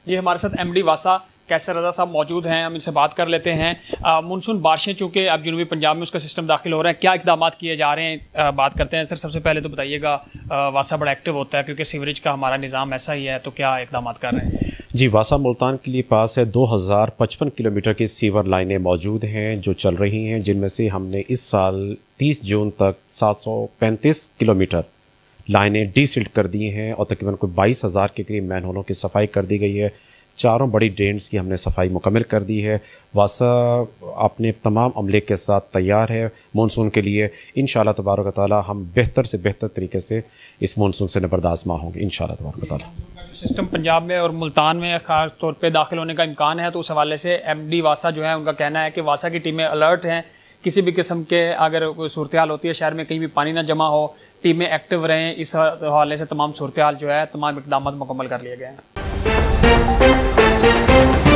जी, हमारे साथ एमडी वासा कैसर रज़ा साहब मौजूद हैं, हम इनसे बात कर लेते हैं। मानसून बारिशें चूँकि अब जनूबी पंजाब में उसका सिस्टम दाखिल हो रहा है, क्या इकदाम किए जा रहे हैं, बात करते हैं। सर सबसे पहले तो बताइएगा, वासा बड़ा एक्टिव होता है क्योंकि सीवरेज का हमारा निज़ाम ऐसा ही है, तो क्या इकदाम कर रहे हैं? जी, वासा मुल्तान के लिए पास है 2055 किलोमीटर की सीवर लाइनें मौजूद हैं जो चल रही हैं, जिनमें से हमने इस साल 30 जून तक 735 किलोमीटर लाइनें डीसिल्ट कर दी हैं और तकरीबन कोई 22,000 के करीब मैनहोलों की सफाई कर दी गई है। 4 बड़ी ड्रेन्स की हमने सफाई मुकम्मल कर दी है। वासा अपने तमाम अमले के साथ तैयार है मानसून के लिए। इंशाअल्लाह तबारक ताला हम बेहतर से बेहतर तरीके से इस मानसून से नबरदाश्त माह होंगे इंशाअल्लाह तबारक ताला। सिस्टम पंजाब में और मुल्तान में ख़ास तौर पे दाखिल होने का इम्कान है, तो उस हवाले से एमडी वासा जो है उनका कहना है कि वासा की टीमें अलर्ट हैं, किसी भी किस्म के अगर कोई सूरत हाल होती है शहर में, कहीं भी पानी ना जमा हो, टीमें एक्टिव रहें। इस हवाले से तमाम सूरत हाल जो है, तमाम इक़दाम मुकम्मल कर लिए गए हैं।